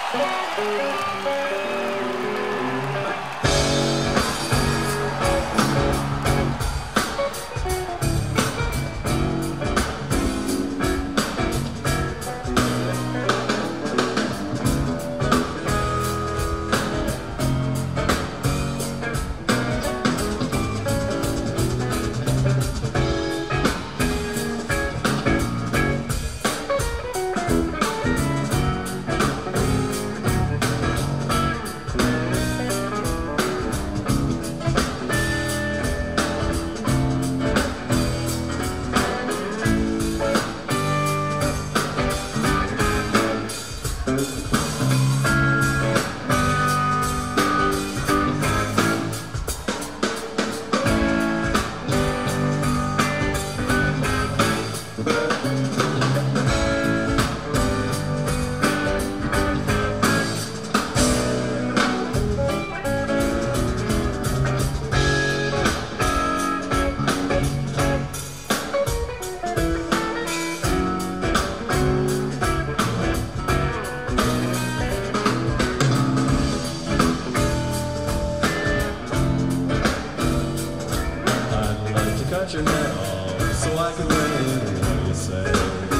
Your head off so I can win. What do you say?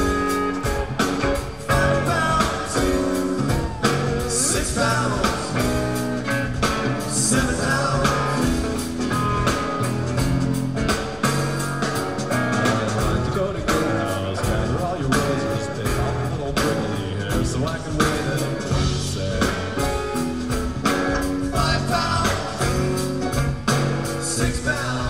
5 pounds, 6 pounds, 7 pounds. I'd like to go to your house, gather all your roses, take off your little prickly hair so I can win. What do you say? 5 pounds, 6 pounds.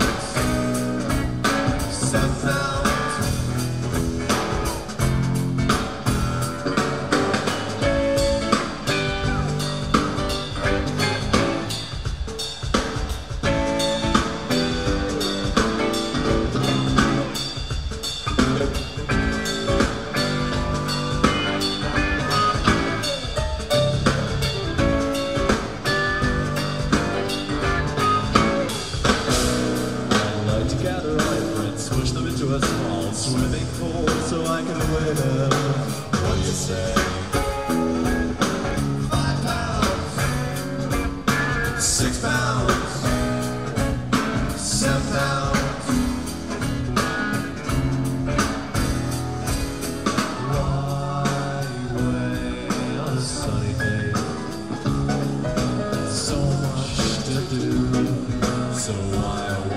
Push them into a small swimming pool so I can win them. What do you say? 5 pounds, 6 pounds, 7 pounds. Why wait on a sunny day? So much to do. So why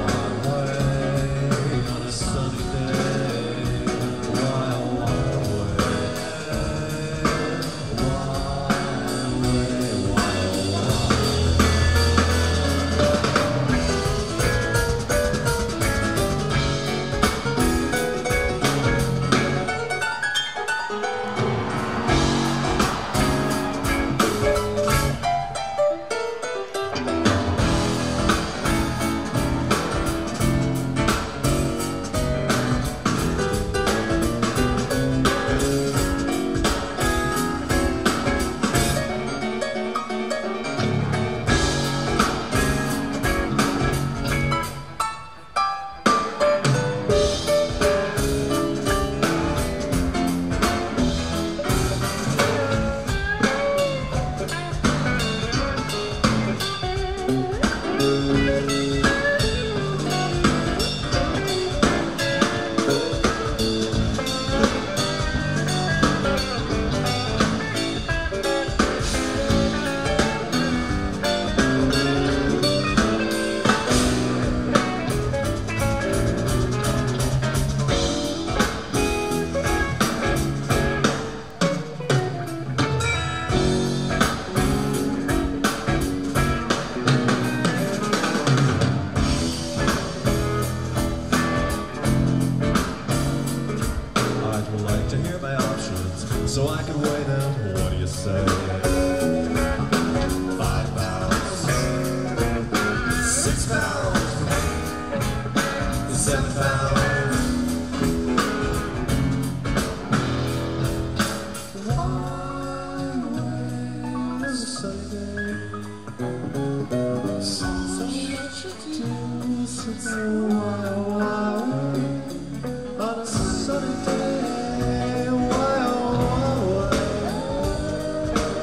so I can weigh them. What do you say? 5 pounds, 6 pounds, 7 pounds. One way is a sunny day. So much to do. So why on a sunny day?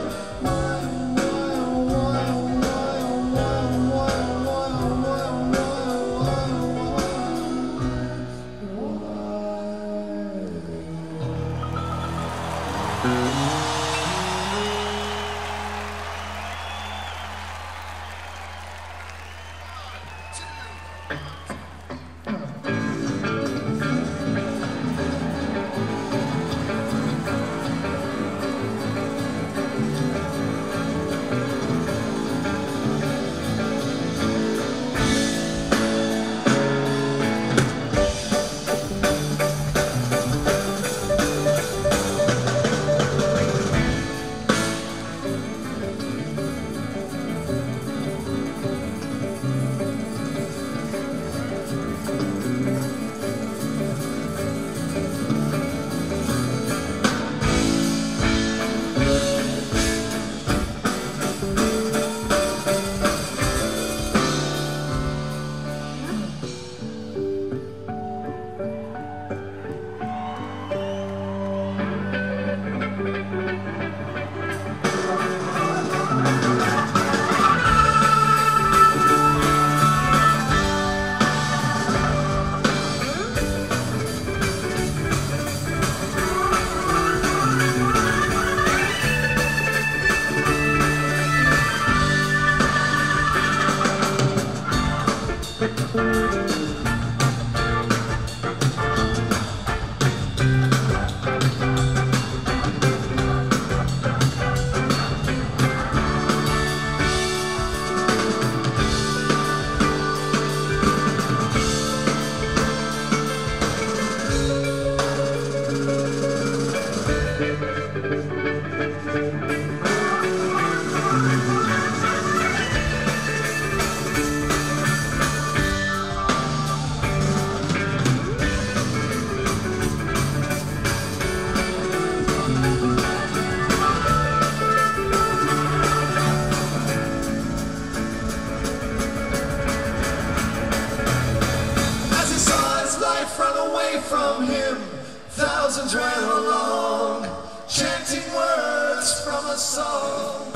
Thousands ran along, chanting words from a song.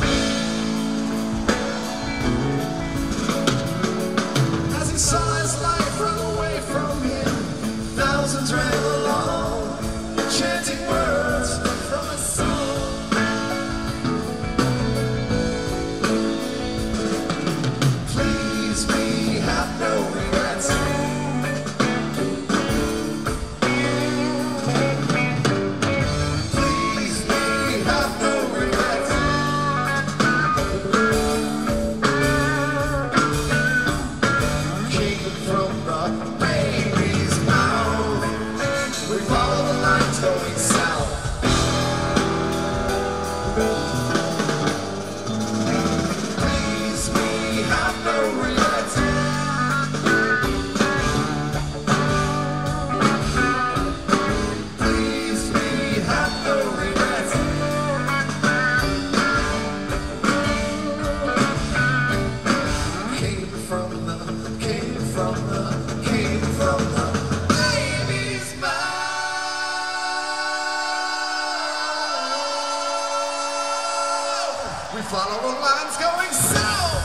As he saw his life run away from him, thousands ran along, chanting words from a song. Please, we have no regrets. We follow the lines going south.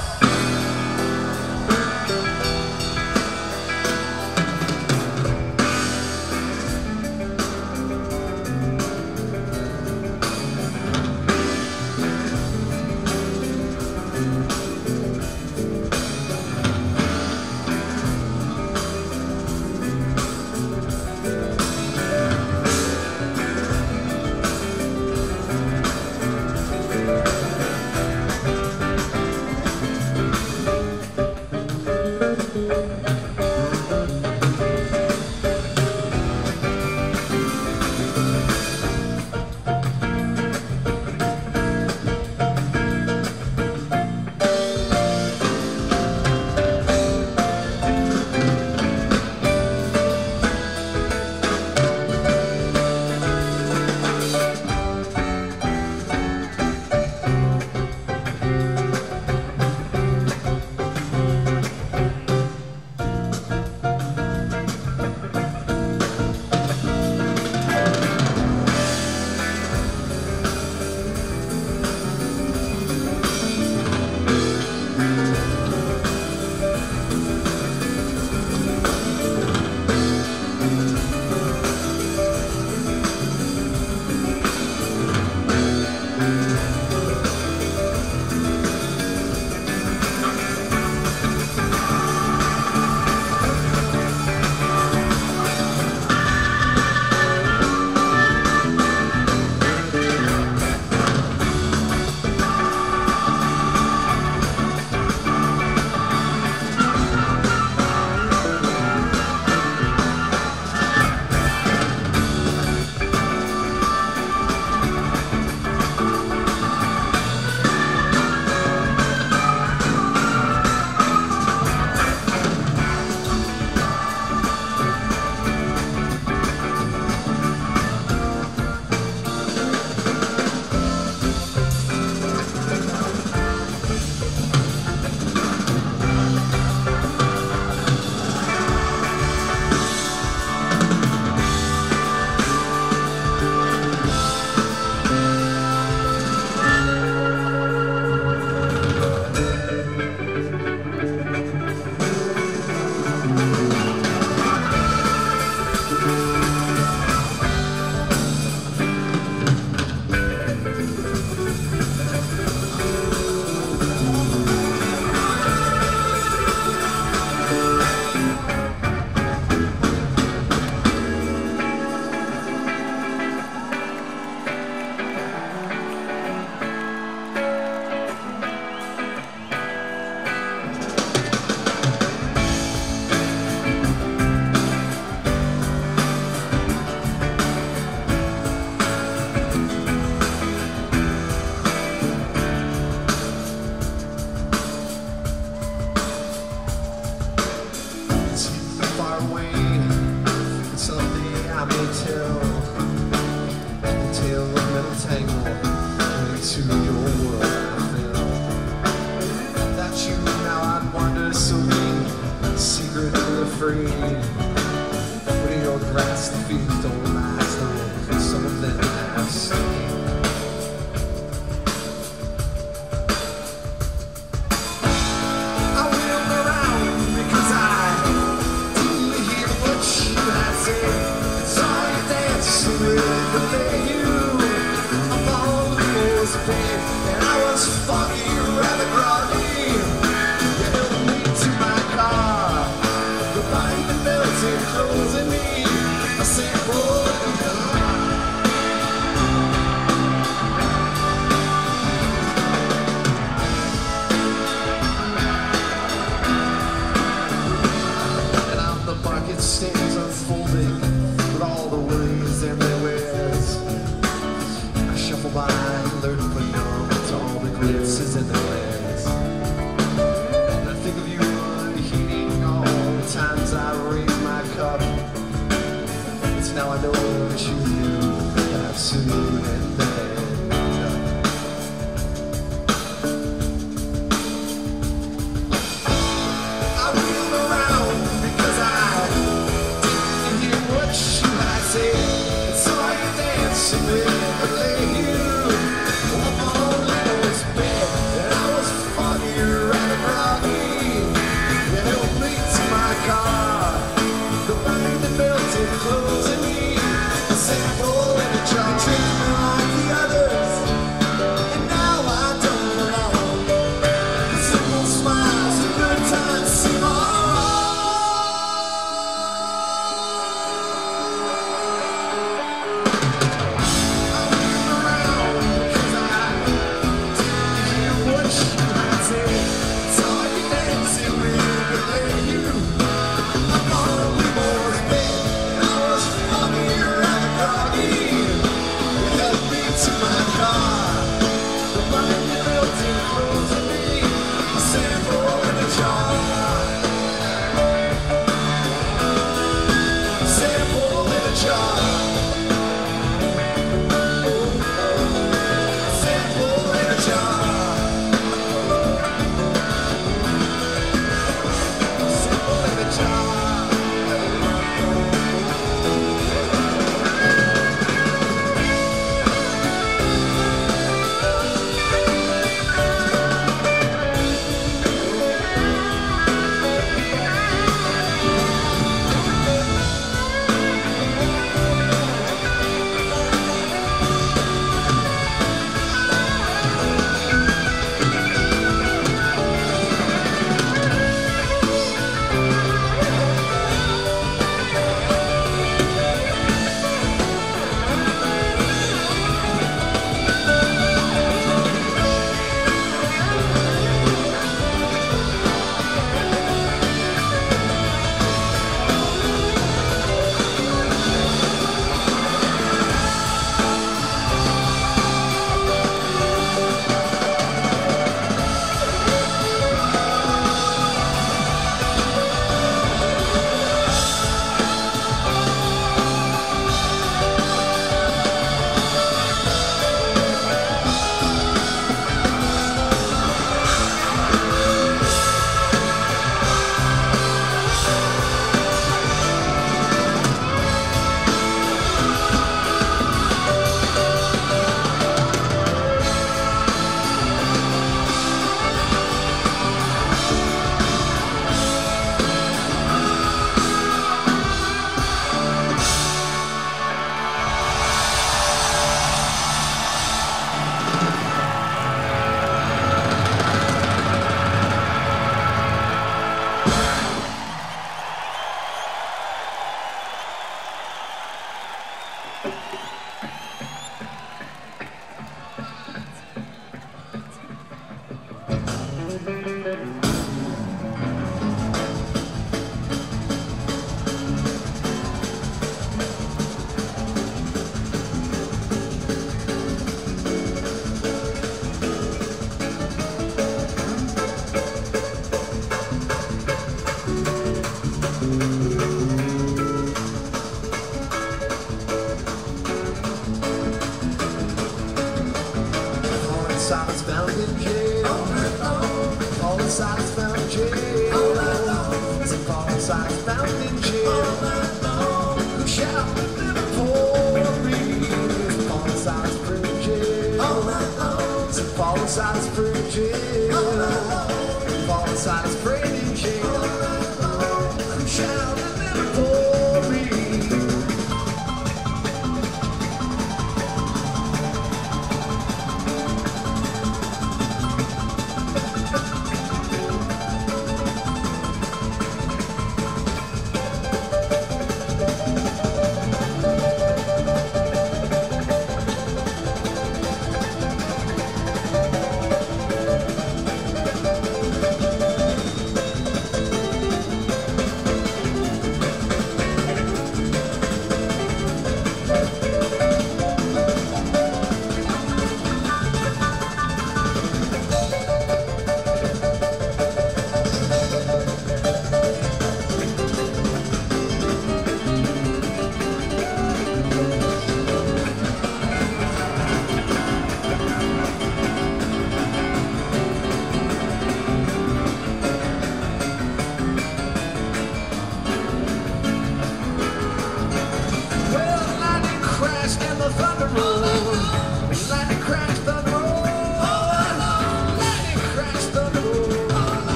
Free, when your grass, the fields don't last long. was foggy, rather groggy. You held me to my car, behind the melting clothes in me. I said, boy, and out the bucket stands unfolding with all the worries in their wares. I shuffle by, alert but numb to all the glimpses in the glares. And I think of you unheeding all the times I raise my cup. It's now I know that you knew that soon and then. I wheeled around because I didn't hear what you had said. And saw you dancing with a lady up on Leo's bed. And I was foggy, rather groggy. You held me to my car, the rain that melted clothes in me. I said, "Pull in the jar, treat me like the others." And now I don't belong. Simple smiles and good times seem all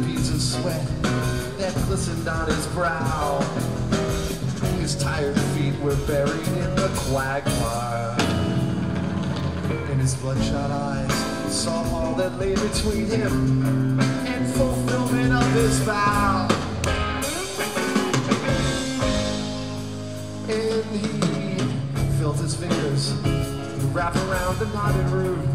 beads of sweat that glistened on his brow. His tired feet were buried in the quagmire, and his bloodshot eyes saw all that lay between him and fulfillment of his vow. And he felt his fingers wrap around the knotted root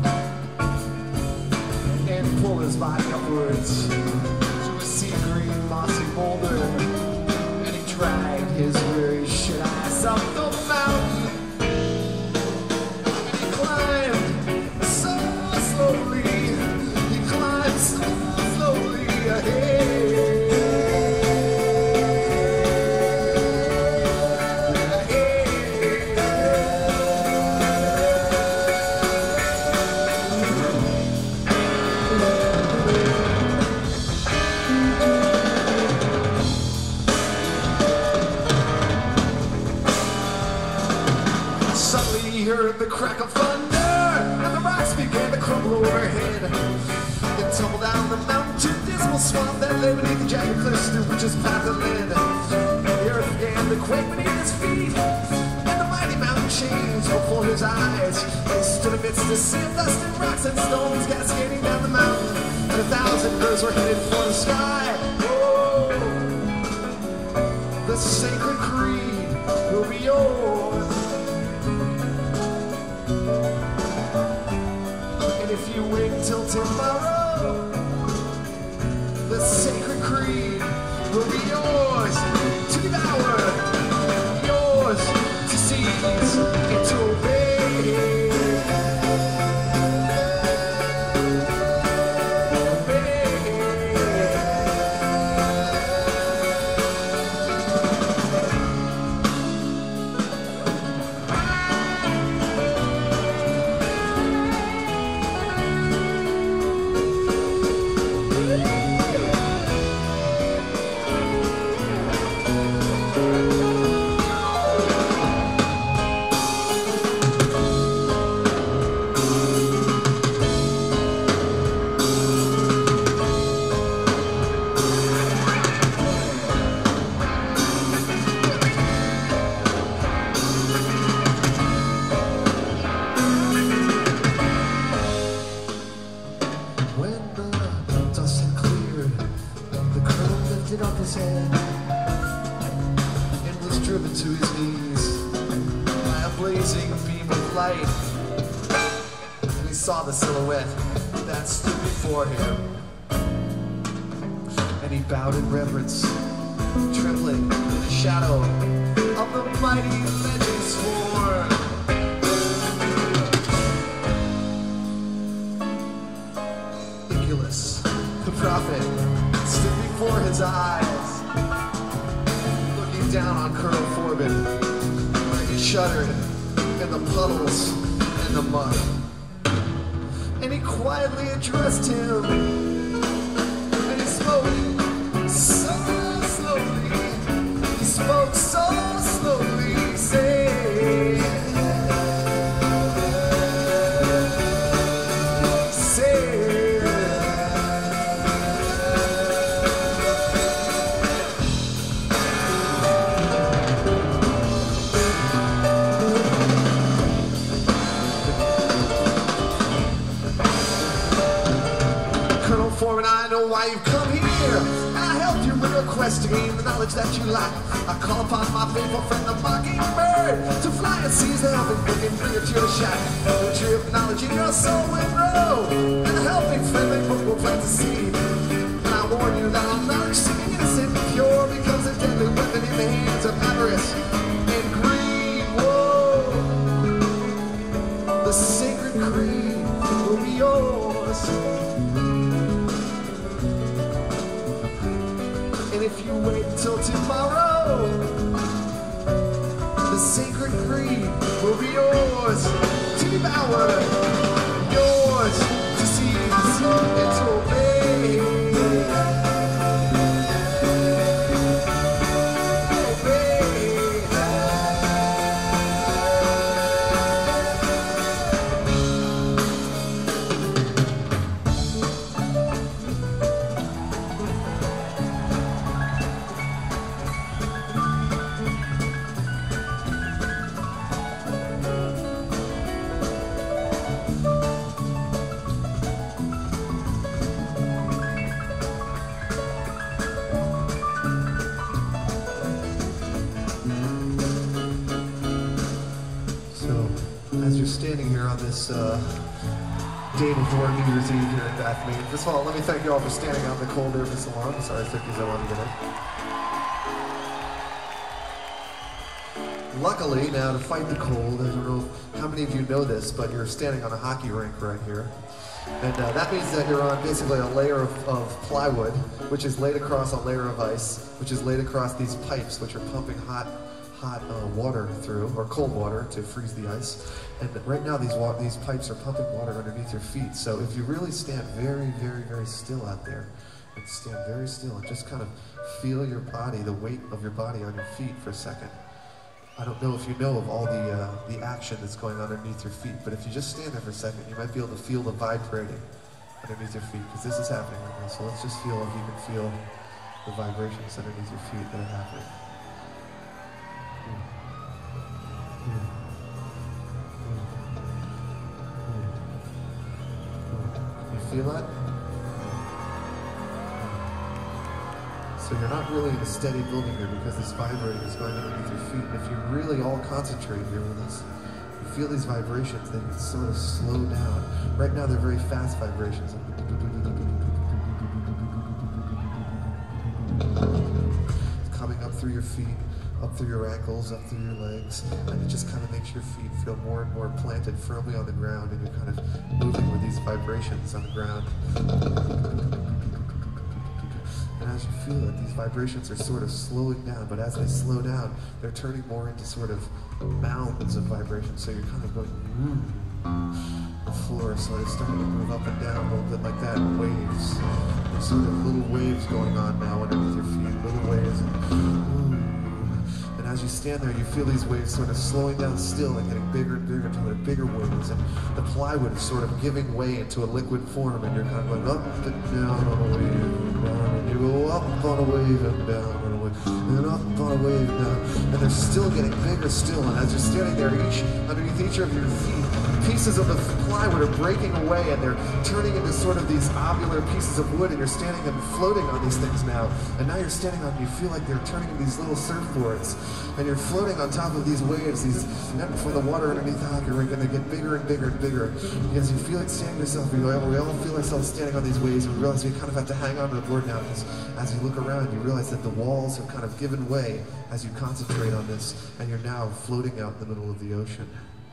and pull his body upwards to a sea green mossy boulder, and he dragged his weary shit ass up the mountain, and he climbed so slowly, he climbed so slowly ahead. The crack of thunder, and the rocks began to crumble overhead and tumble down the mountain to a dismal swamp that lay beneath the jagged cliffs through which his path had led. The earth began to quake beneath his feet, and the mighty mountain changed before his eyes. He stood amidst the sea of dust and rocks and stones cascading down the mountain, and 1,000 birds were headed for the sky. Oh, the sacred creed will be yours. If you wait till tomorrow, the sacred creed will be yours to devour, yours to seize and to obey. The silhouette that stood before him, and he bowed in reverence, trembling in the shadow of the mighty legend's form. Nicholas, the prophet, stood before his eyes, looking down on Colonel Forbin, where he shuddered in the puddles and the mud. And he quietly addressed him, and he spoke so slowly, he spoke so slowly, saying, Foreman, I know why you've come here, and I helped you with your quest to gain the knowledge that you lack. I call upon my faithful friend the mockingbird to fly and seize the helping book and bring it to your shack. The tree of knowledge in your soul will grow, and the helping friendly book will plant the seed. And I warn you that all knowledge seeming innocent and pure becomes a deadly weapon in the hands of avarice and greed. Whoa! The sacred creed will be yours. And if you wait till tomorrow, the sacred creed will be yours to devour, yours to seize and to obey. standing here on this day before New Year's Eve here in Bethany. First of all, let me thank you all for standing out in the cold there for so long. Sorry, it took you so long to get in. Luckily, now to fight the cold, I don't know how many of you know this, but you're standing on a hockey rink right here. And that means that you're on basically a layer of plywood, which is laid across a layer of ice, which is laid across these pipes, which are pumping hot water through, or cold water to freeze the ice. And right now these pipes are pumping water underneath your feet. So if you really stand very, very, very still out there, and stand very still and just kind of feel your body, the weight of your body on your feet for a second. I don't know if you know of all the action that's going on underneath your feet, but if you just stand there for a second, you might be able to feel the vibrating underneath your feet, because this is happening right now. So let's just feel if you can feel the vibrations underneath your feet that are happening. You feel that? So you're not really in a steady building here because this vibrating is going underneath your feet. And if you really all concentrate here with this, you feel these vibrations, they can sort of slow down. Right now they're very fast vibrations. It's coming up through your feet, up through your ankles, up through your legs, and it just kind of makes your feet feel more and more planted firmly on the ground, and you're kind of moving with these vibrations on the ground. And as you feel it, these vibrations are sort of slowing down, but as they slow down, they're turning more into sort of mounds of vibrations. So you're kind of going, the floor is sort of starting to move up and down a little bit like that, waves. There's sort of little waves going on now underneath your feet, little waves. And as you stand there, you feel these waves sort of slowing down still and getting bigger and bigger until they're bigger waves. And the plywood is sort of giving way into a liquid form, and you're kind of going up and down on a wave and down. And you go up on a wave and down on a wave, and up on a wave and down. And they're still getting bigger still. And as you're standing there, underneath each of your feet, pieces of the plywood are breaking away, and they're turning into sort of these ovular pieces of wood, and you're standing and floating on these things now. And now you're standing on, you feel like they're turning into these little surfboards, and you're floating on top of these waves, these from the water underneath the hockey rink, and they get bigger and bigger and bigger. Because you feel like standing yourself, we all feel ourselves standing on these waves, and we realize we kind of have to hang on to the board now, because as you look around, you realize that the walls have kind of given way as you concentrate on this, and you're now floating out in the middle of the ocean.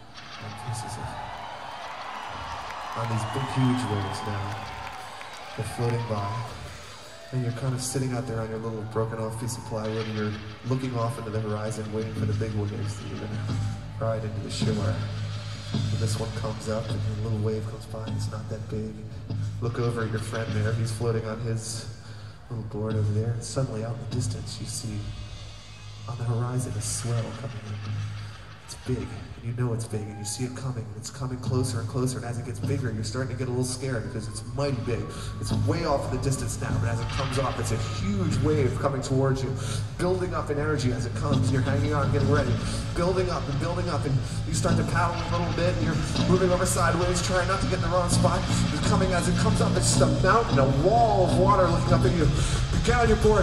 On these big, huge waves now. They're floating by. And you're kind of sitting out there on your little broken off piece of plywood, and you're looking off into the horizon, waiting for the big waves that you're going to ride into the shore. And this one comes up, and a little wave comes by, and it's not that big. Look over at your friend there, he's floating on his little board over there, and suddenly out in the distance you see on the horizon a swell coming in. It's big, and you know it's big, and you see it coming, and it's coming closer and closer, and as it gets bigger, you're starting to get a little scared because it's mighty big. It's way off in the distance now, but as it comes off, it's a huge wave coming towards you, building up in energy as it comes. You're hanging on, getting ready, building up, and you start to paddle a little bit, and you're moving over sideways, trying not to get in the wrong spot. It's coming as it comes up, it's just a mountain, a wall of water looking up at you. You get on your board.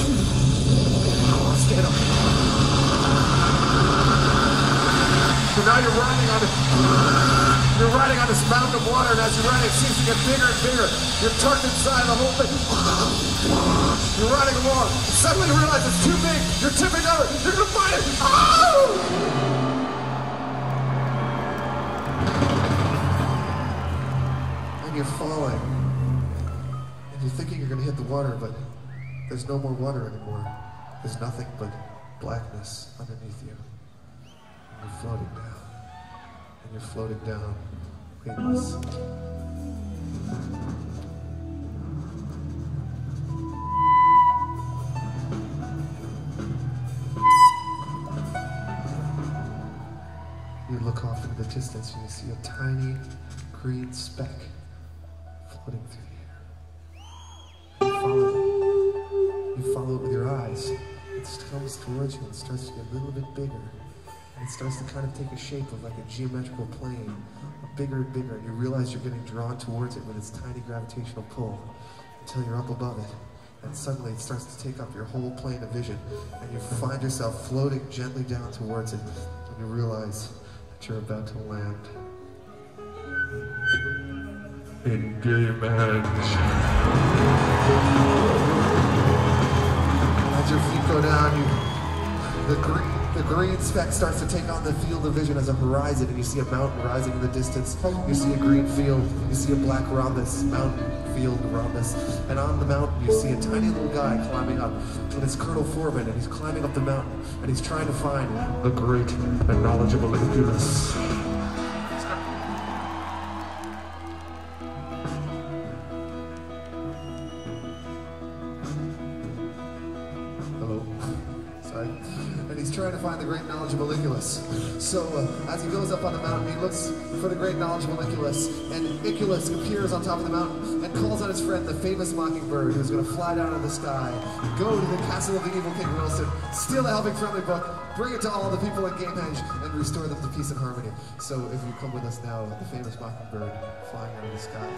Stand up. So now you're riding on this mountain of water, and as you're riding, it seems to get bigger and bigger. You're tucked inside the whole thing. You're riding along. Suddenly you realize it's too big. You're tipping over. You're gonna find it. Oh! And you're falling. And you're thinking you're gonna hit the water, but there's no more water anymore. There's nothing but blackness underneath you. You're floating down, and you're floating down, weightless. You look off into the distance, and you see a tiny green speck floating through the air. You follow it with your eyes. It comes towards you and starts to get a little bit bigger. And it starts to kind of take a shape of like a geometrical plane, bigger and bigger, and you realize you're getting drawn towards it with its tiny gravitational pull until you're up above it. And suddenly it starts to take up your whole plane of vision, and you find yourself floating gently down towards it, and you realize that you're about to land Engage. As your feet go down, the green speck starts to take on the field of vision as a horizon, and you see a mountain rising in the distance. You see a green field, you see a black rhombus, mountain field rhombus, and on the mountain you see a tiny little guy climbing up, and it's Colonel Foreman, and he's climbing up the mountain, and he's trying to find the great and knowledgeable Incubus. Trying to find the great knowledgeable Iculus. So as he goes up on the mountain, he looks for the great knowledgeable Iculus, and Iculus appears on top of the mountain and calls on his friend, the famous mockingbird, who's going to fly down into the sky, go to the castle of the evil King Wilson, steal a helping friendly book, bring it to all the people at Gamehenge, and restore them to peace and harmony. So if you come with us now, the famous mockingbird flying out of the sky.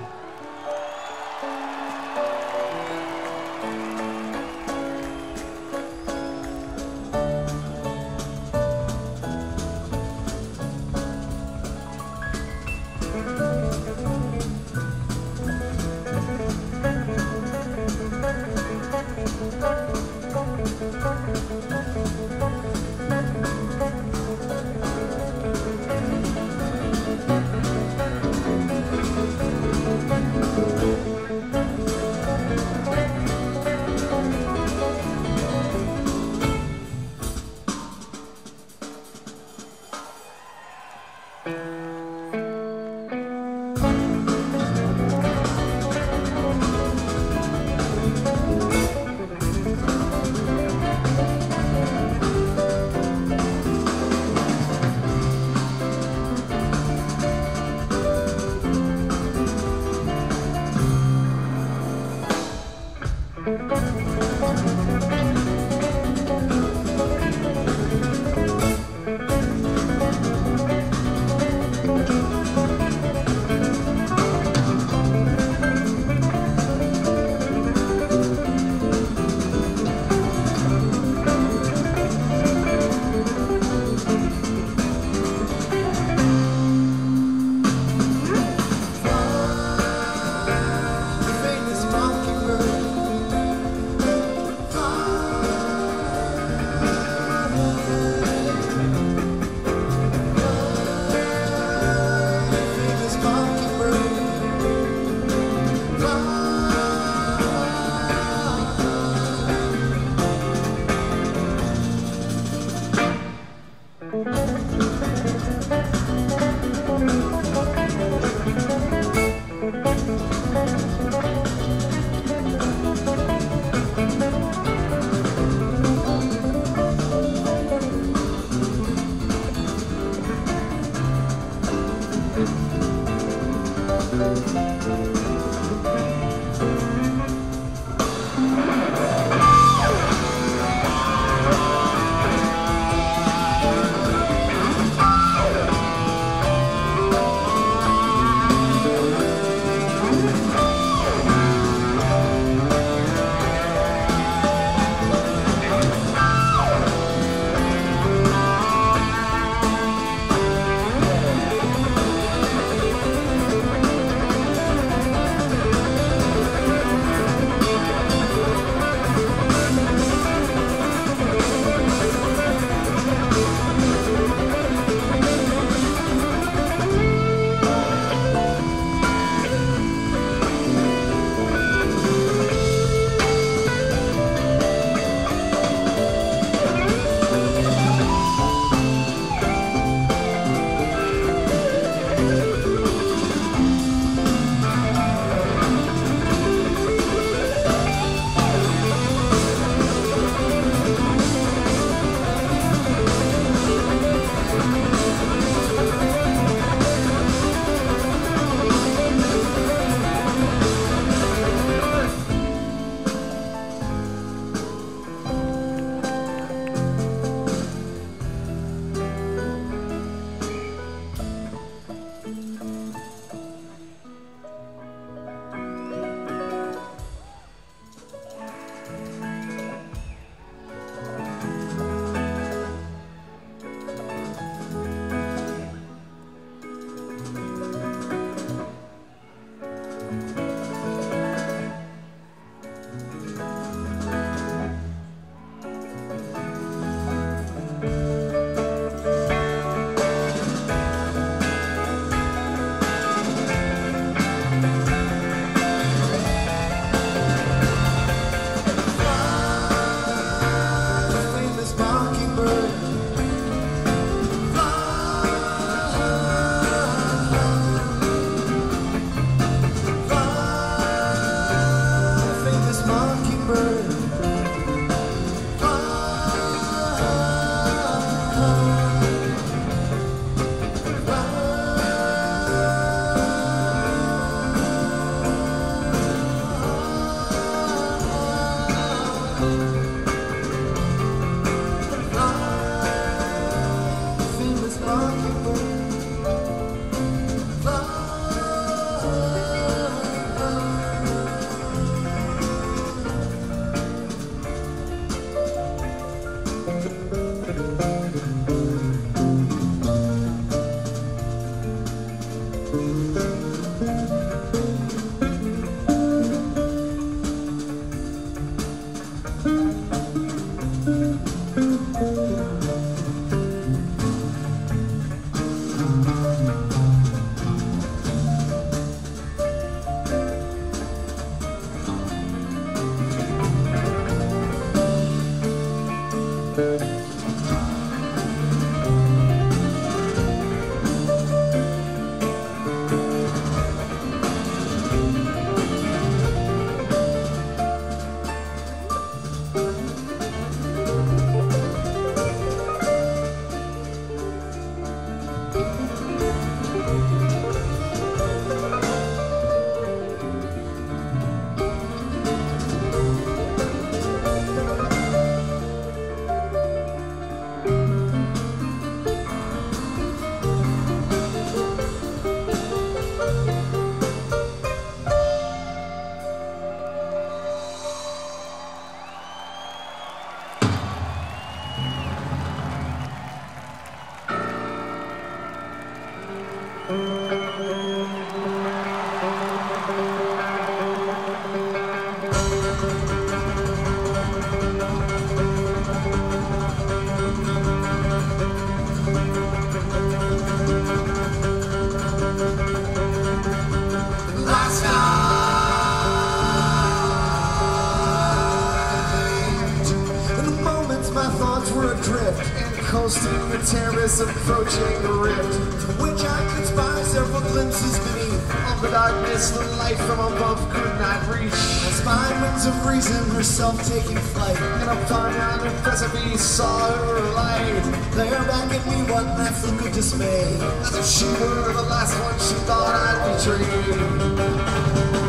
Coasting the terrace, approaching the rift, from which I could spy several glimpses beneath. Of the darkness, the light from above could not reach. As by winds of reason, herself taking flight, and upon yonder precipice saw her light. There back at me, one last look of dismay, as if she were the last one she thought I'd betrayed.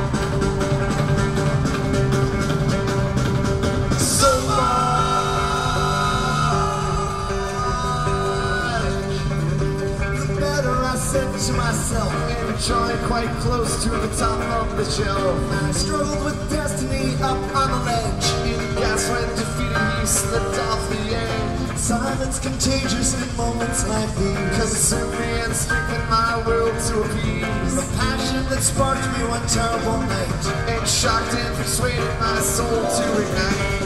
To myself and joined quite close to the top of the shelf. I struggled with destiny up on the ledge. In gas when defeated, he slipped off the edge. Silence contagious in moments like these, consumed me and strengthened my will to appease the passion that sparked me one terrible night, and shocked and persuaded my soul to ignite.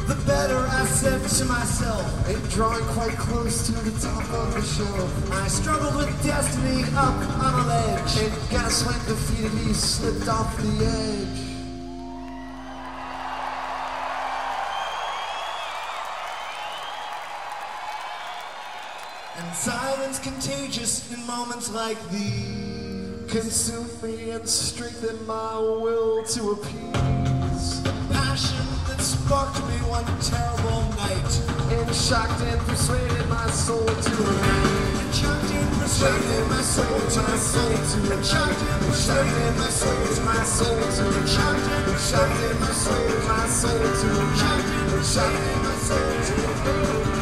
the better, I said to myself. And drawing quite close to the top of the shelf, I struggled with destiny up on a ledge. and guess when defeated he slipped off the edge. And silence contagious in moments like these. Consume me and strengthen my will to appease. Passion that sparked me one terrible night. And shocked and persuaded my soul to remain. And shocked and persuaded my soul to my soul to. And shocked and persuaded my soul to my soul to. And shocked and my soul to my soul to. And shocked and my soul to.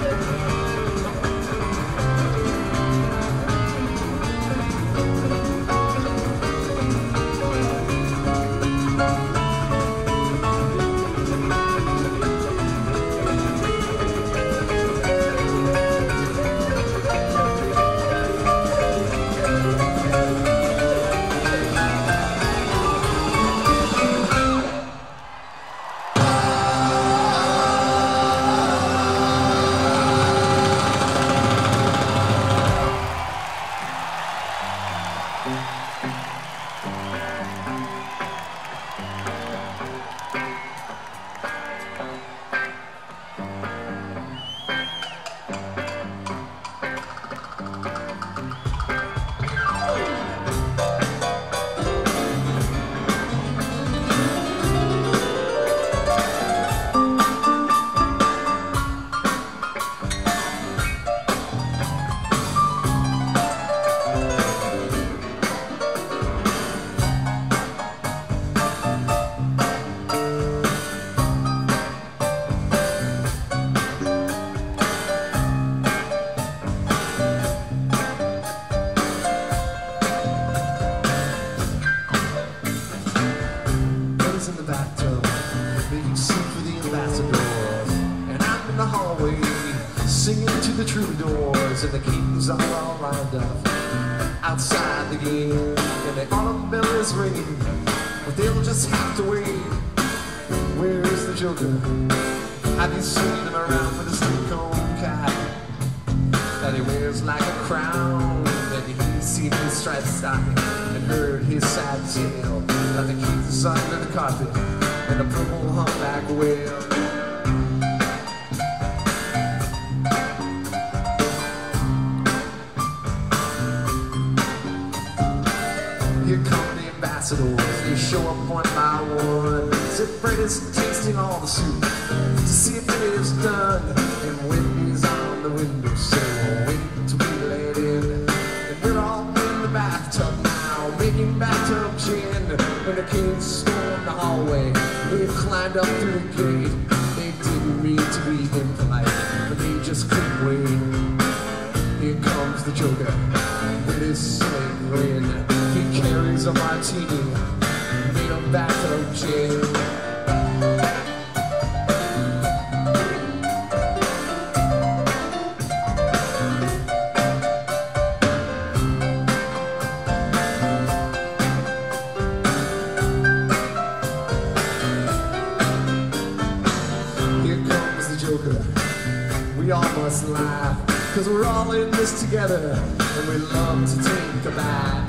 Singing to the troubadours, and the kings are all lined up outside the gate, and the autumn bell is ringing, but they'll just have to wait. Where's the Joker? Have you seen him around with his new comb cap that he wears like a crown? Have you seen his striped stocking and heard his sad tale that the keys under the carpet and the purple humpback whale? Here come the ambassadors, they show up one by one. Zip Fred is tasting all the soup to see if it is done. And Wendy's on the windowsill, waiting to be let in. And we're all in the bathtub now, making bathtub gin. When the kids storm the hallway, they climbed up through the gate. They didn't mean to be impolite, but they just couldn't wait. Here comes the Joker with his slick grin. He carries a martini made of bathtub gin. Here comes the Joker. We all must laugh, 'cause we're all in this together, and we love to take a bath.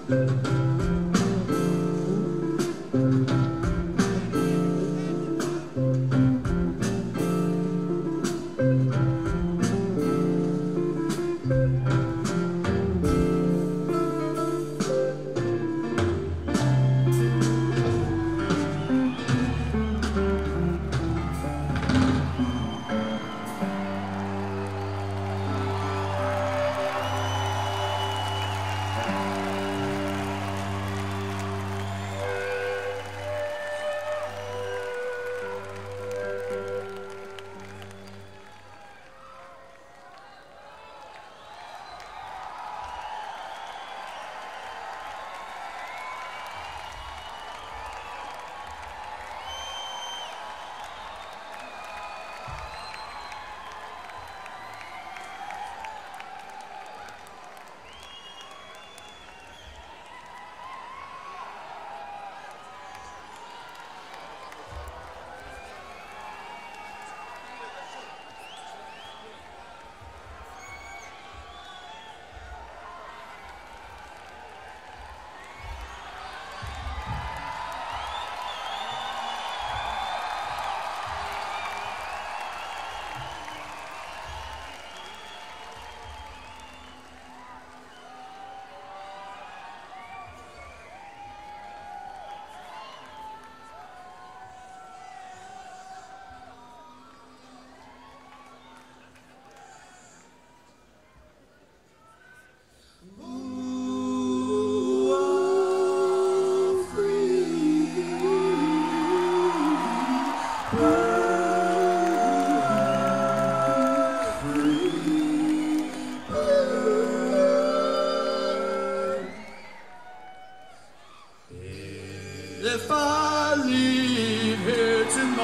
If I leave here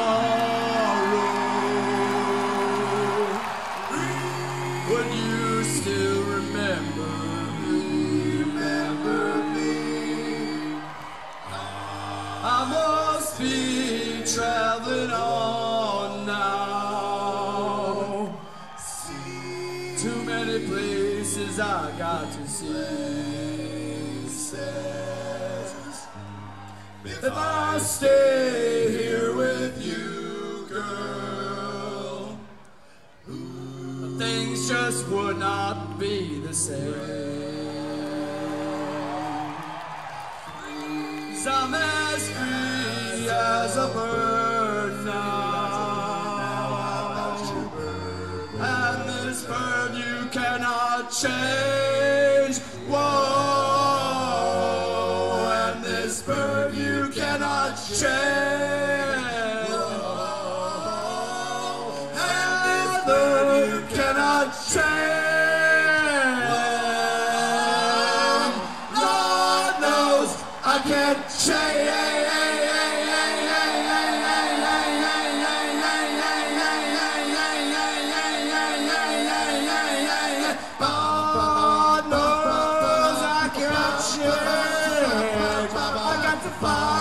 tomorrow, would you still remember me? I must be traveling on now. Too many places I got to see. If I stay here with you, girl, things just would not be the same. 'Cause I'm as free as a bird now, and this bird you cannot change. Whoa, and this bird you cannot change. And this bird you cannot change. Lord knows I can't change. God knows I can't change. I got to fly.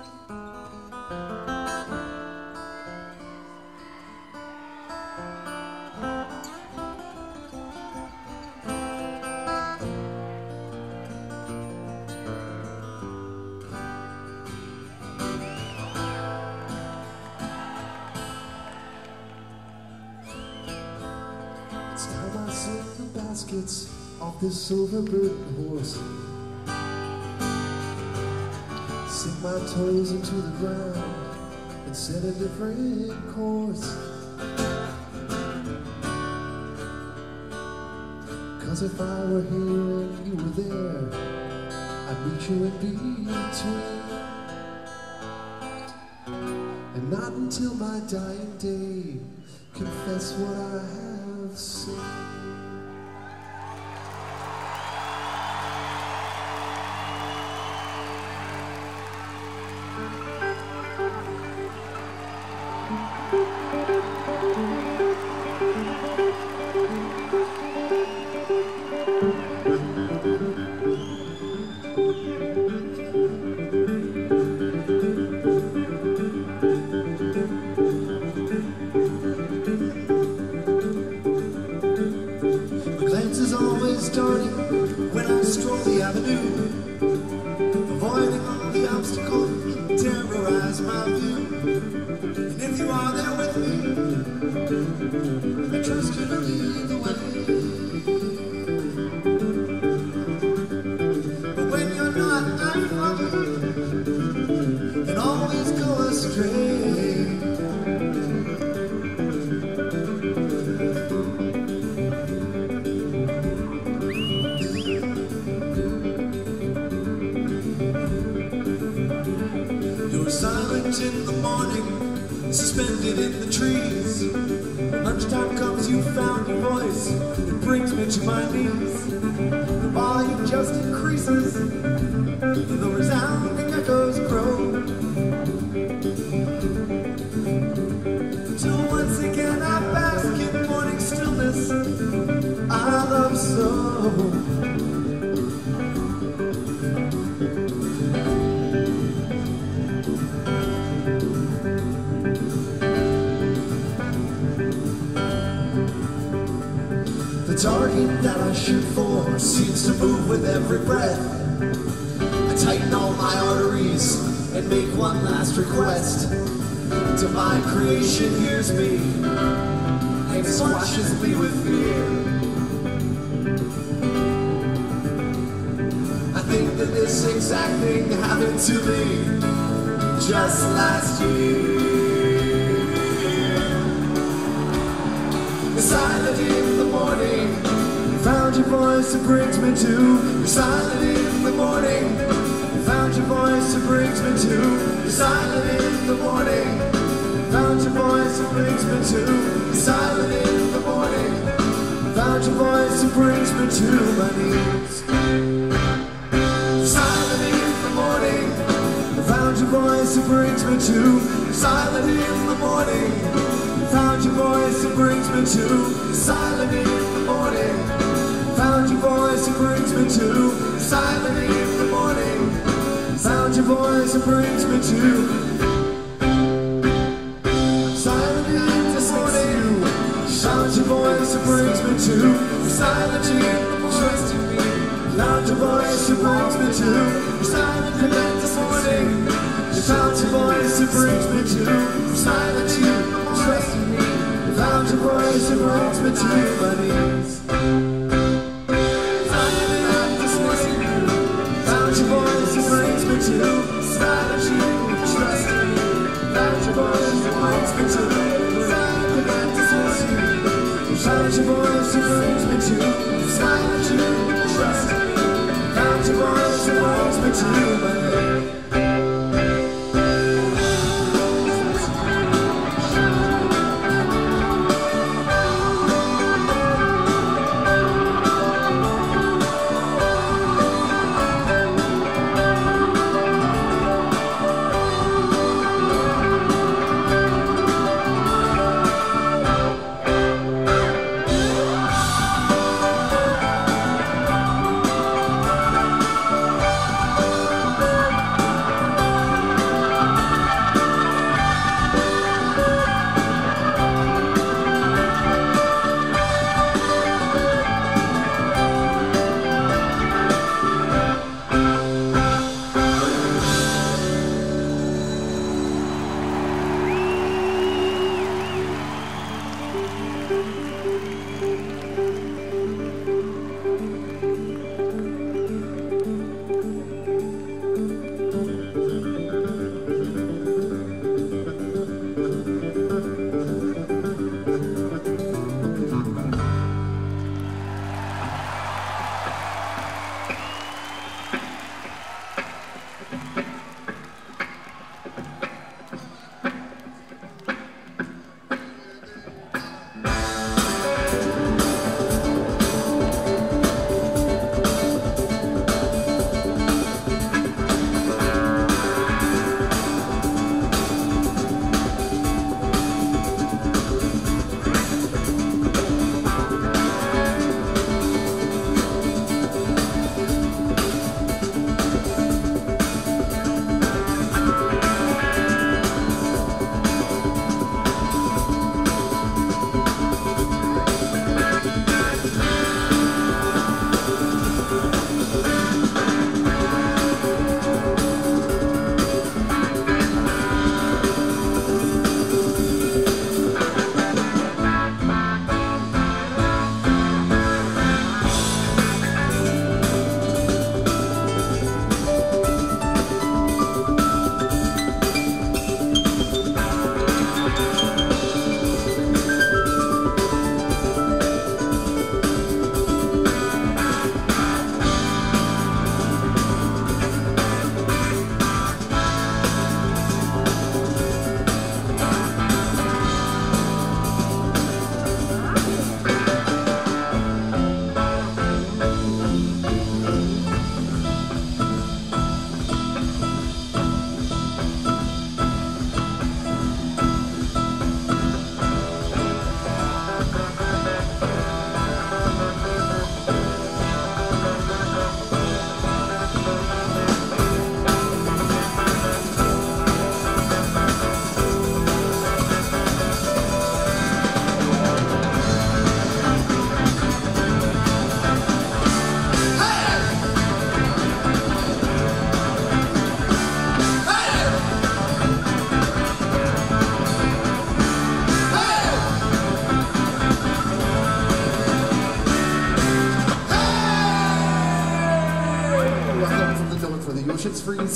It's time I sing the baskets off this silver burden horse. Sink my toes into the ground and set a different course. 'Cause if I were here and you were there, I'd meet you in between. And not until my dying day confess what I have seen. My glance is always darting when I stroll the avenue, avoiding all the obstacles that terrorize my view. And if you are there with me, I trust you to lead the way. But when you're not, I follow and always go astray. You're silent in the morning, suspended in the trees. When lunchtime comes, you found your voice, it brings me to my knees. The volume just increases, the resounding echoes grow, till once again I bask in morning stillness I love so. The target that I shoot for seems to move with every breath. I tighten all my arteries and make one last request. Divine creation hears me and squashes me with fear. I think that this exact thing happened to me just last year. Silent in the morning, found your voice, it brings me to. You're silent in the morning, found your voice, it brings me to. You're silent in the morning, found your voice, it brings me to. You're silent in the morning, found your voice, it brings me to my knees. Silent in the morning, found your voice, it brings me to. You're silent in the morning, found your voice, it brings me to. Silent in the morning, found your voice, it brings me to. Silent in the morning, found your voice, it brings me to. Silent in the morning, found your voice, it brings me to. Silent in the morning, found your voice, it brings me to. Silent in this morning, found your voice, it brings me to. Silent in the morning, found your voice, it brings me to my knees. Silent this morning, found your voice, it brings me to. Silent you, trust me. Found your voice, it brings me to. Silent this morning, found your voice, it brings me to. Silent you, trust me. Found your voice, it brings me to my knees.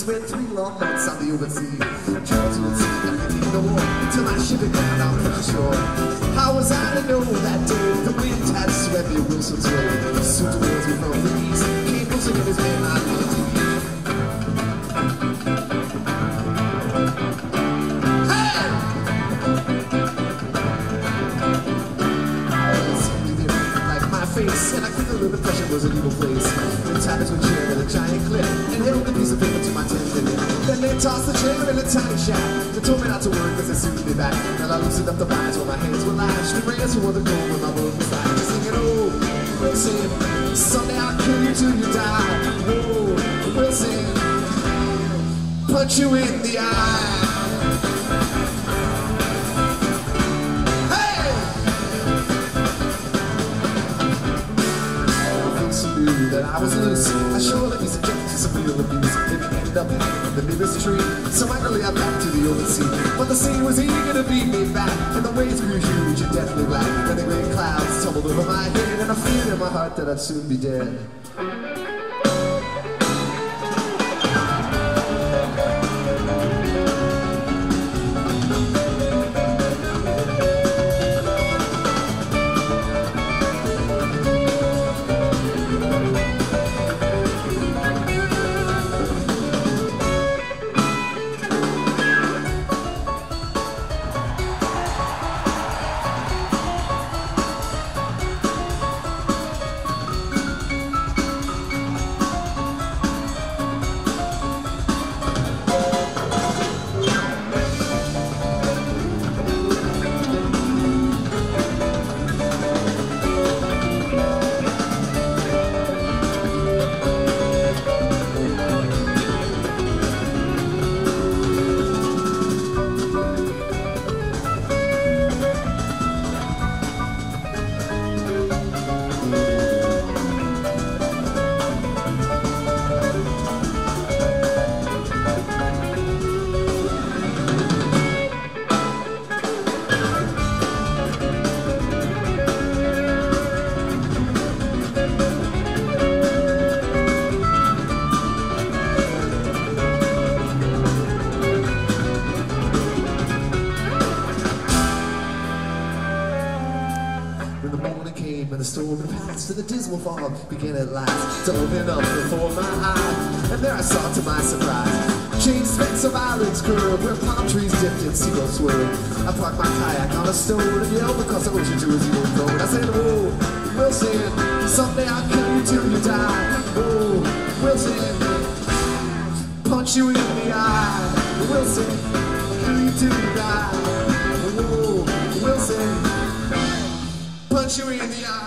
spent 3 long months on the open sea. Traveled to the sea, I could take no more till my ship had gone out from the shore. How was I to know that day the wind had swept the Wilson's way? Soon the wheels were from the east, cables in his hand, I wanted to eat. And I couldn't live impression was an evil place. The tires were chair with a giant clip and held a piece of paper to my tendon. Then they tossed the chair in a tiny shack. They told me not to work because they suited me back. And I loosened up the vines while my hands were lashed. The rails were the cold when my world was flat. Just singing, oh, Wilson, someday I'll kill you till you die. Oh, Wilson, punch you in the eye. That I was loose. I surely be subjected to some real abuse. Maybe ended up hanging from the nearest tree. So I really got back to the open sea. But the sea was eager to beat me back, and the waves grew huge and deathly black. And the great clouds tumbled over my head, and I feared in my heart that I'd soon be dead. And the storm passed, and the dismal fog began at last to open up before my eyes. And there I saw, to my surprise, chains spent of islands curved where palm trees dipped and seagulls swirled. I parked my kayak on a stone and yelled across the ocean to a zero throne. I said, oh, Wilson, someday I'll kill you till you die. Oh, Wilson, punch you in the eye. Wilson, kill you till you die. Oh, Wilson, punch you in the eye.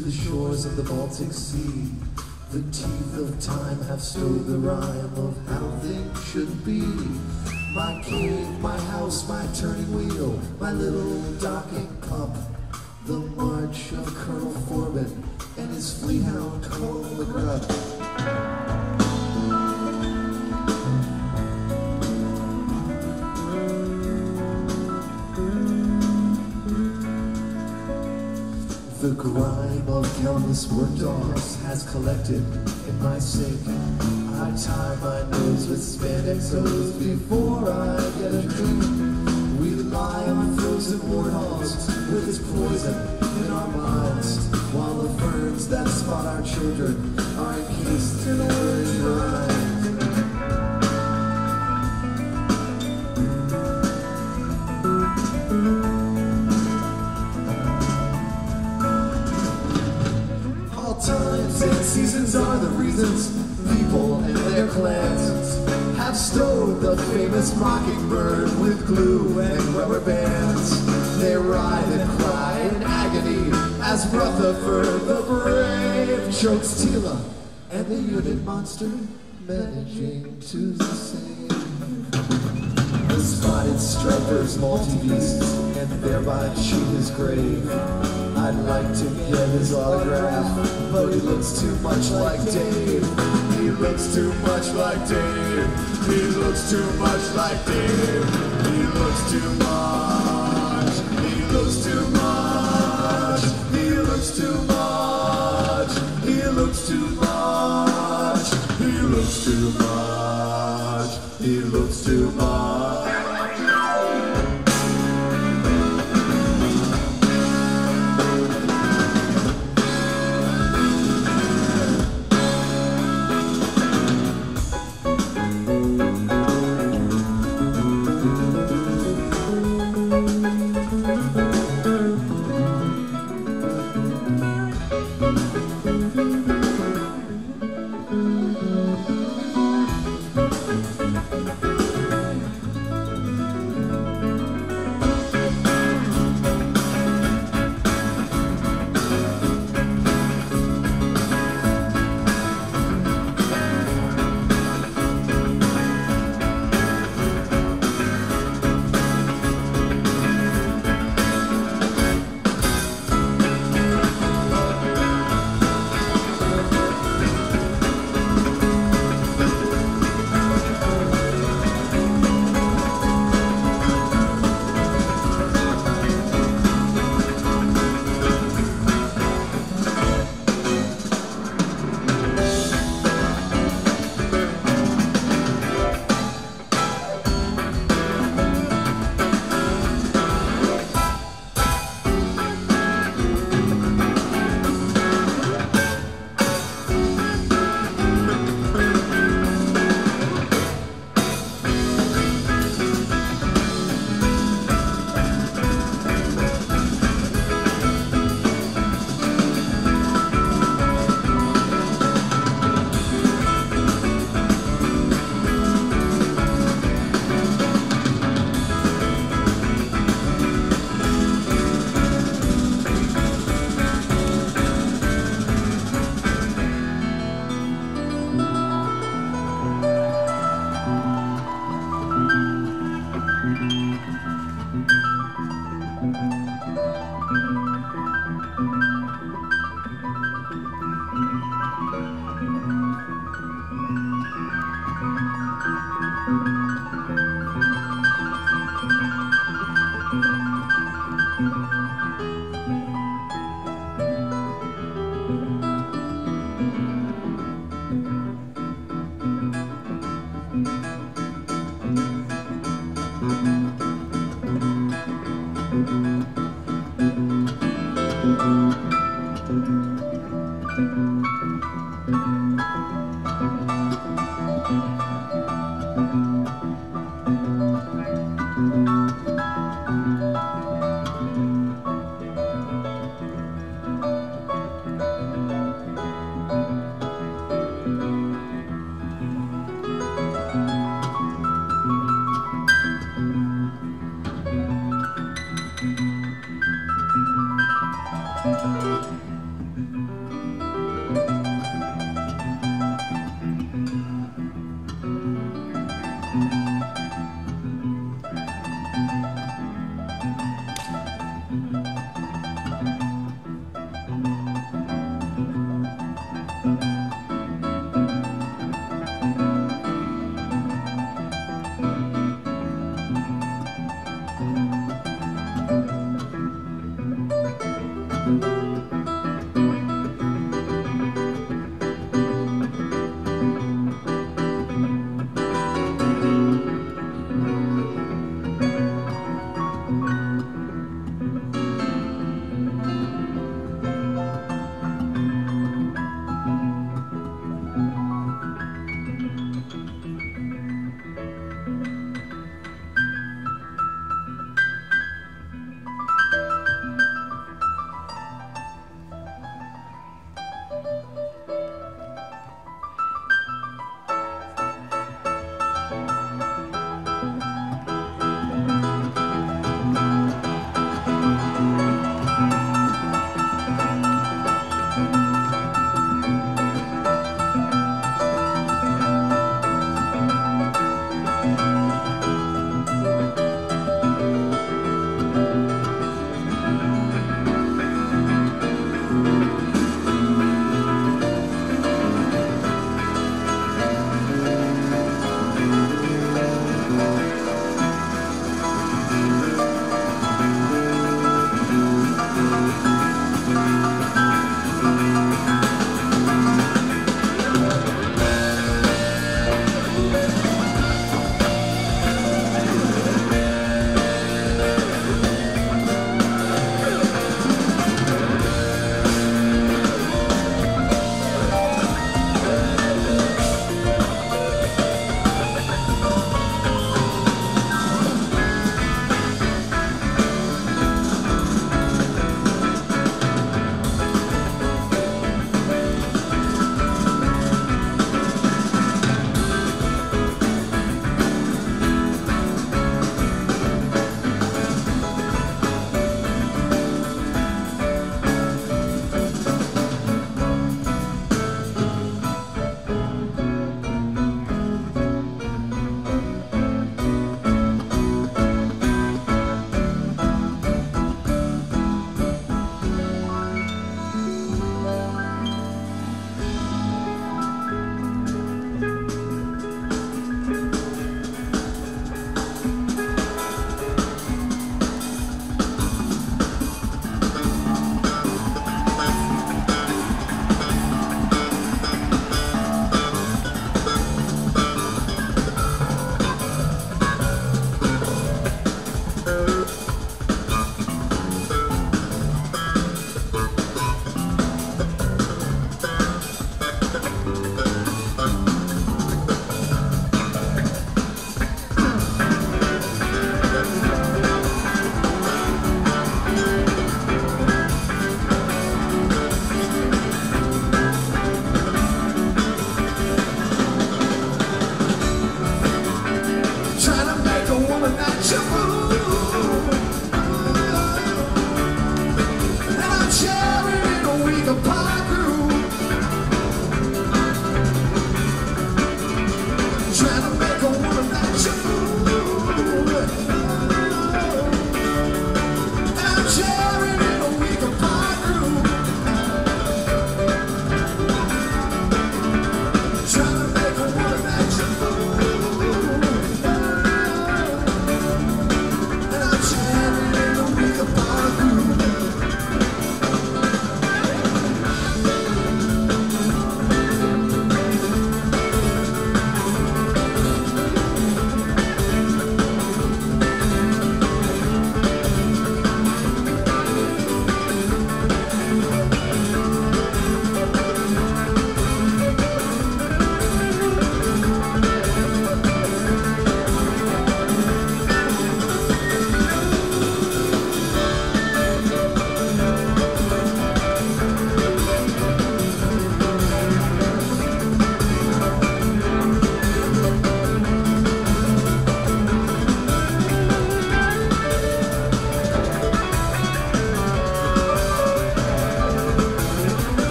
the shores of the Baltic Sea. The teeth of time have stowed the rhyme of how things should be. My cave, my house, my turning wheel, my little docking pump. The march of Colonel Foreman and his fleet hound Cole McGruff. The grime of countless work dogs has collected in my sink. I tie my nose with spandex hose before I get a drink. We lie on frozen warthogs with its poison in our minds, while the ferns that spot our children are encased in orange rind. Times and seasons are the reasons people and their clans have stowed the famous mockingbird with glue and rubber bands. They writhe and cry in agony as Rutherford the Brave chokes Tila and the unit monster managing to save the spotted stripers multi-beasts and thereby cheat his grave. I'd like to get his autograph, but he looks too much like Dave. He looks too much like Dave. He looks too much like Dave. He looks too much. He looks too much. He looks too much. He looks too much. He looks too much. He looks too much.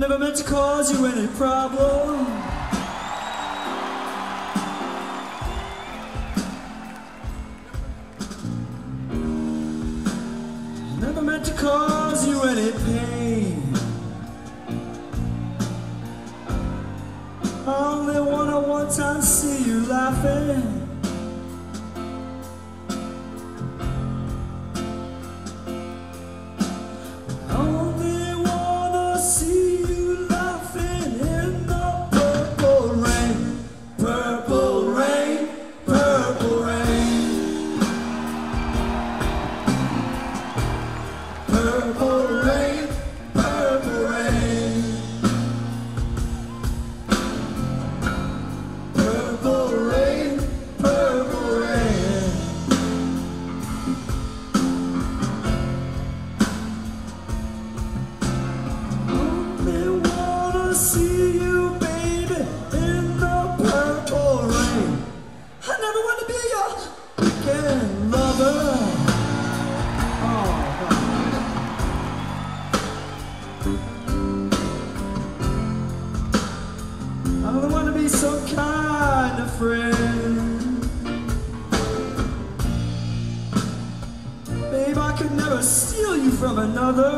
never meant to cause you any problem. Never meant to cause you any pain. I only wanna one time see you laughing. Steal you from another.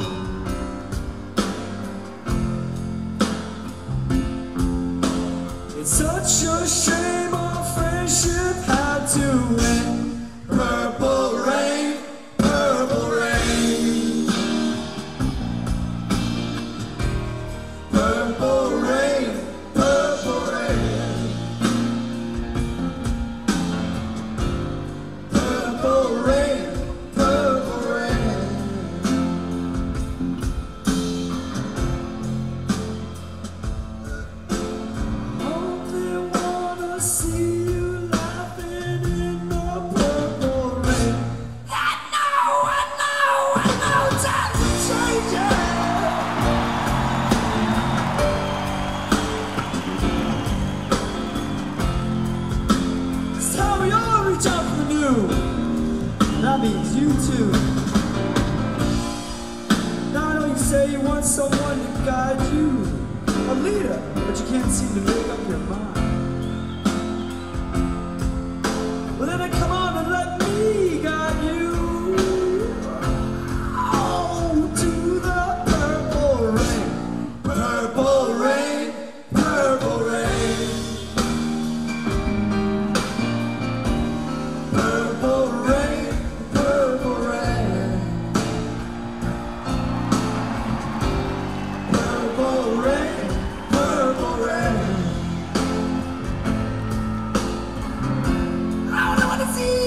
It's such a shame our friendship had to end. Purple rain, purple rain. Purple rain, purple rain. Purple rain. That means you too. Now I know you say you want someone to guide you, a leader, but you can't seem to make up your mind. Well then come on and let me guide you. Oh, to the purple rain, purple rain, purple rain. Purple rain. Purple rain, purple rain. I don't want to see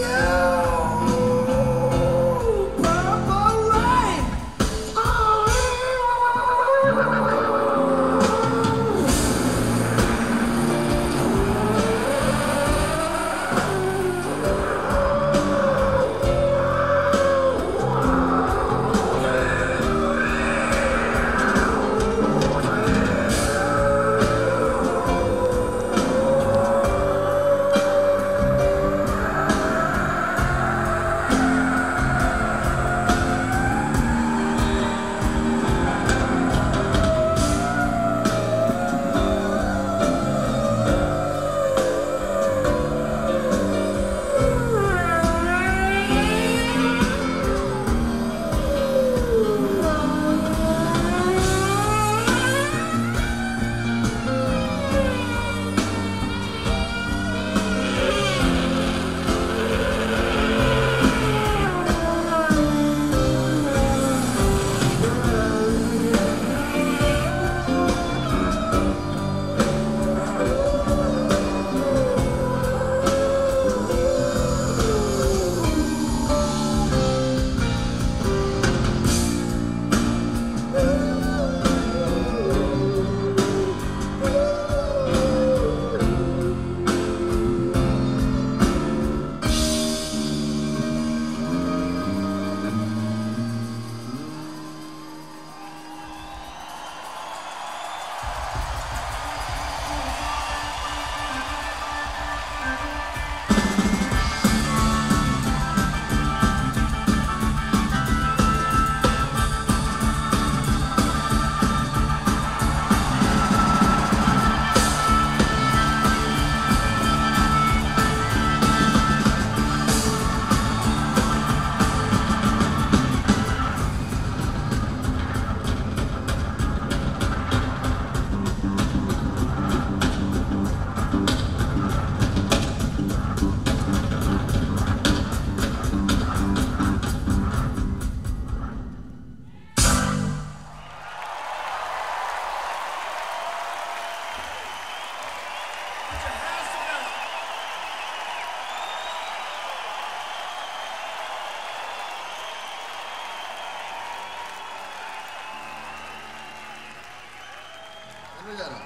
Obrigado.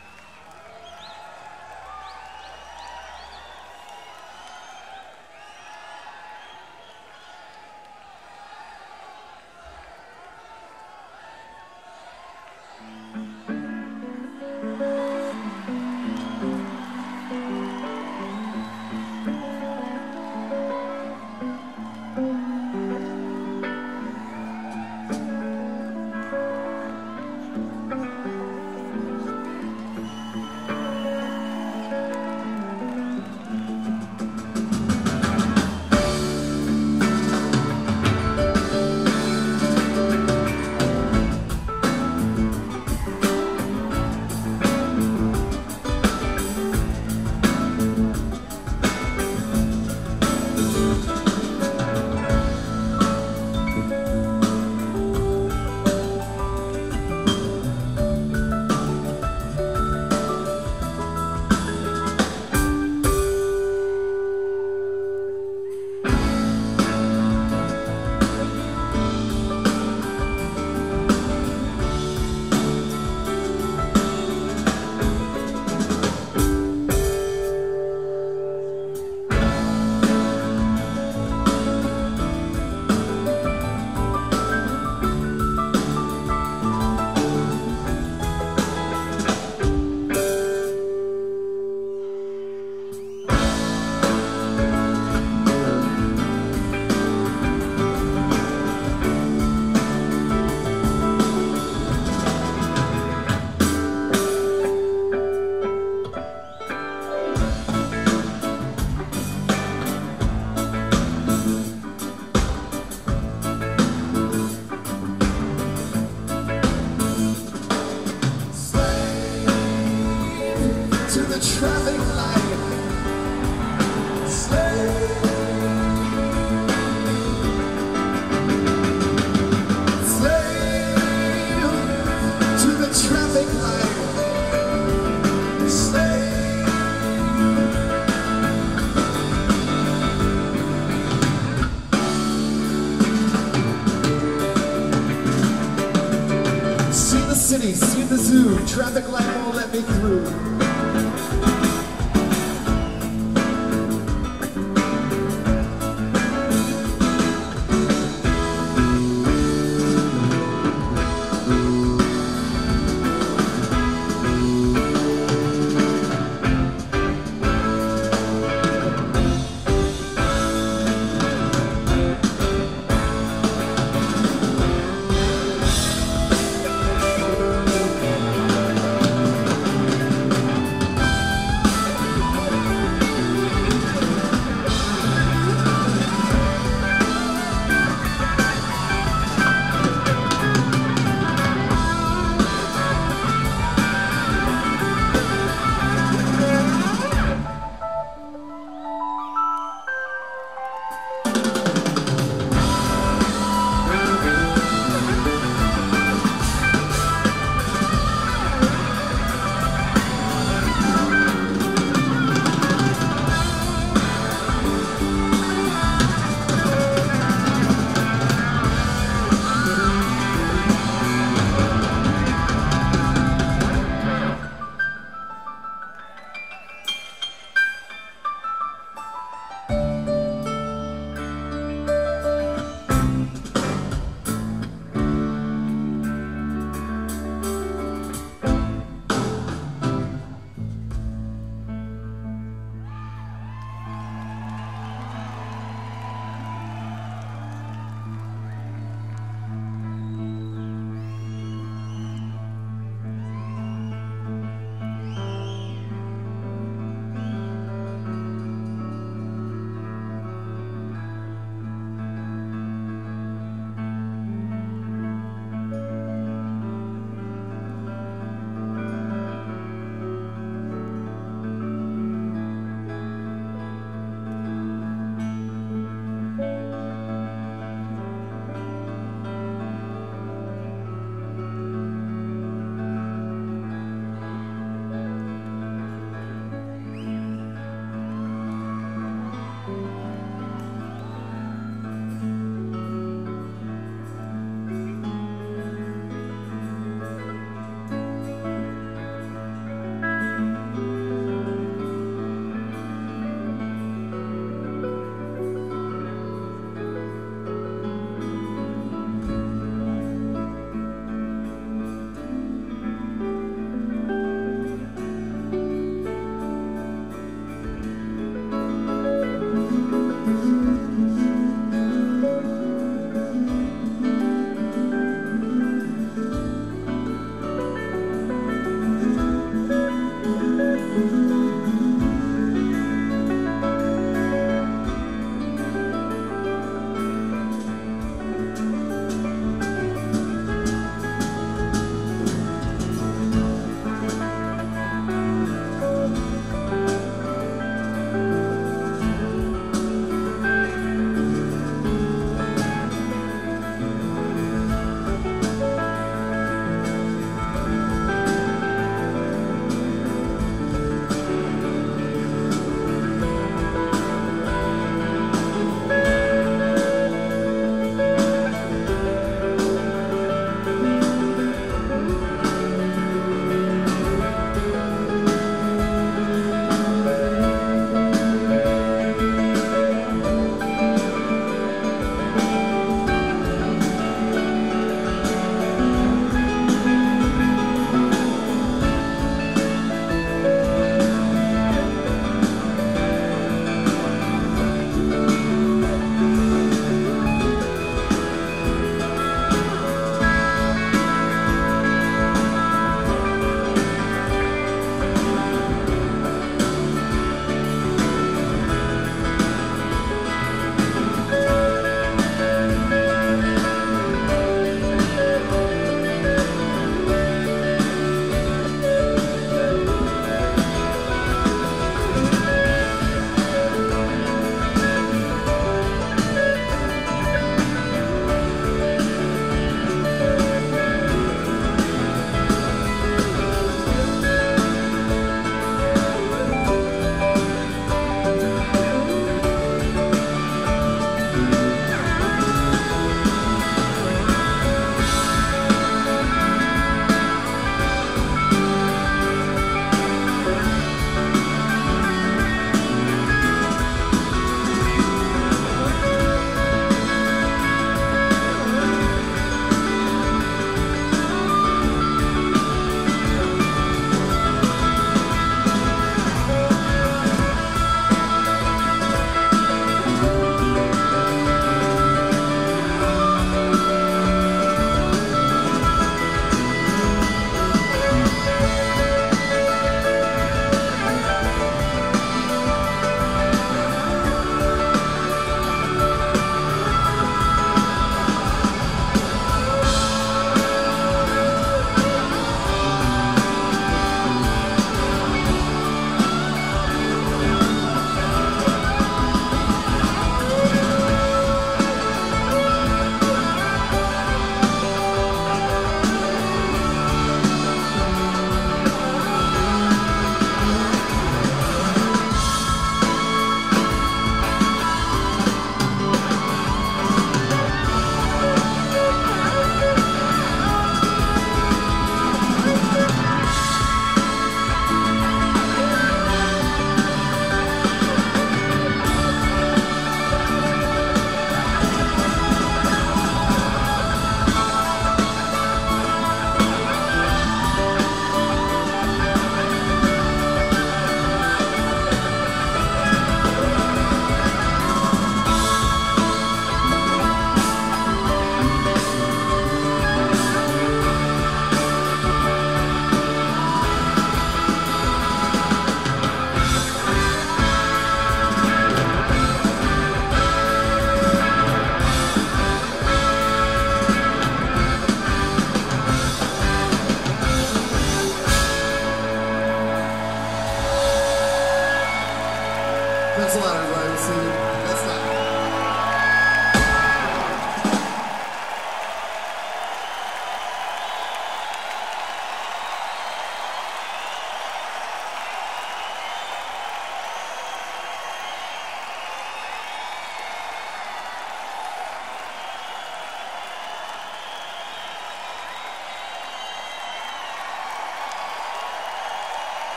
City, see the zoo, traffic light won't let me through.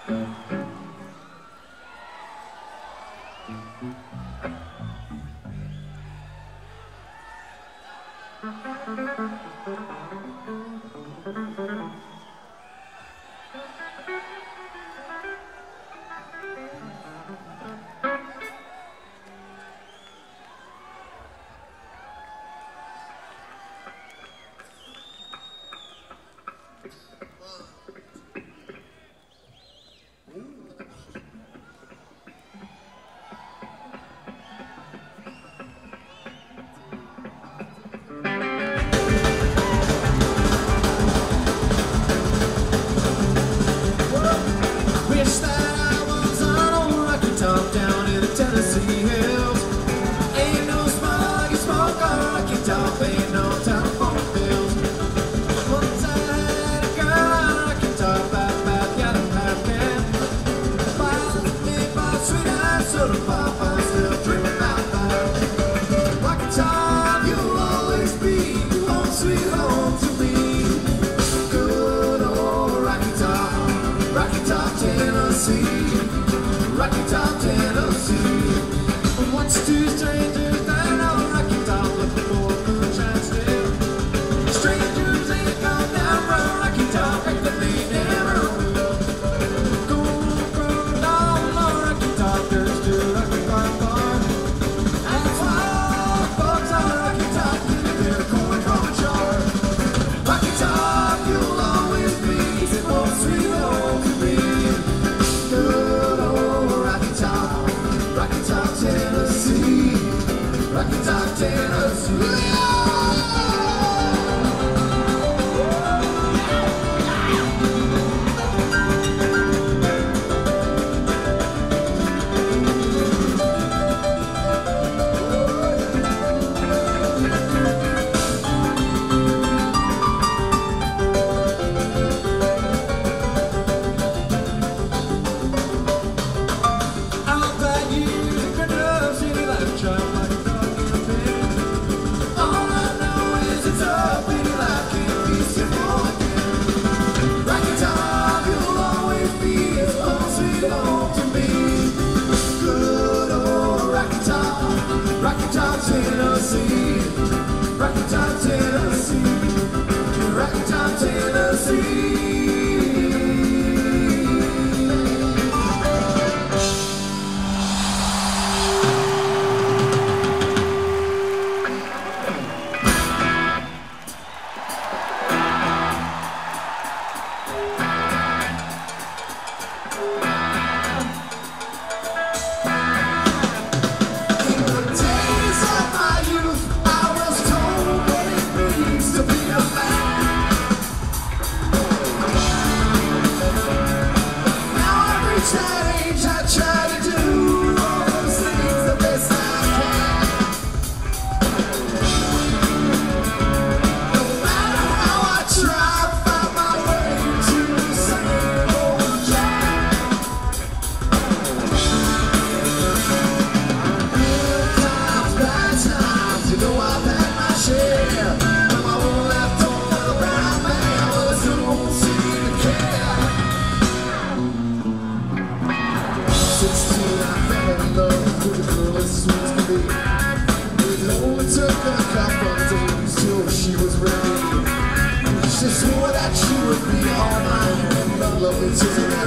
She swore that she would be all mine. Love it to the